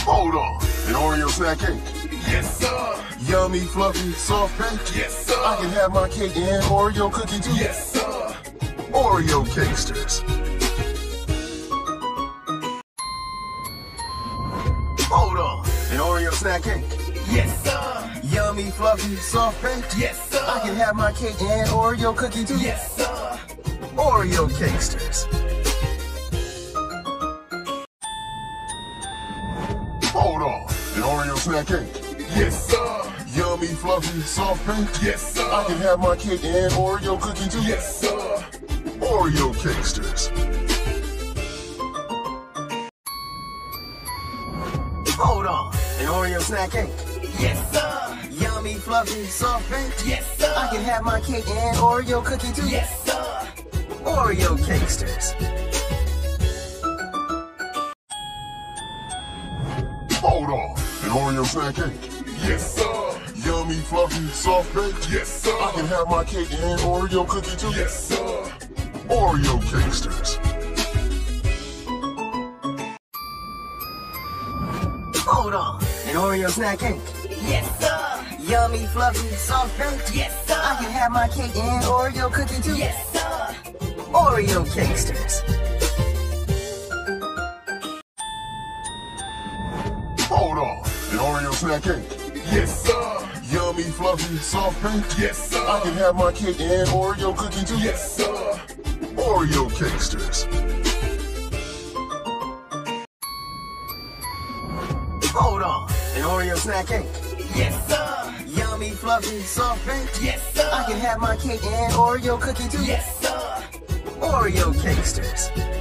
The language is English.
Hold on, an Oreo snack cake? Yes, sir. Yummy, fluffy, soft cake? Yes, sir. I can have my cake and Oreo cookie too? Yes, sir. Oreo Cakesters. Hold on, an Oreo snack cake? Yes, sir. Yummy, fluffy, soft cake? Yes, sir. I can have my cake and Oreo cookie too? Yes, sir. Oreo Cakesters. Hold on, an Oreo snack cake? Yes, sir. Yummy, fluffy, soft cake? Yes, sir. I can have my cake and Oreo cookie too? Yes, sir. Oreo Cakesters. Hold on, an Oreo snack cake? Yes, sir. Yummy, fluffy, soft cake? Yes, sir. I can have my cake and Oreo cookie too? Yes, sir. Oreo Cakesters. Hold on, an Oreo snack cake? Yes, sir. Yummy, fluffy, soft cake? Yes, sir. I can have my cake and Oreo cookie too? Yes, sir. Oreo Cakesters. Hold on, an Oreo snack cake? Yes, sir. Yummy, fluffy, soft cake? Yes, sir. I can have my cake and Oreo cookie too? Yes, sir. Oreo Cakesters. Hold on, an Oreo snack cake? Yes, sir. Yummy, fluffy, soft cake? Yes, sir. I can have my cake and Oreo cookie too? Yes, sir. Oreo Cakesters. Hold on, an Oreo snack cake? Yes, sir. Yummy, fluffy, soft cake? Yes, sir. I can have my cake and Oreo cookie too? Yes, sir. Oreo Cakesters.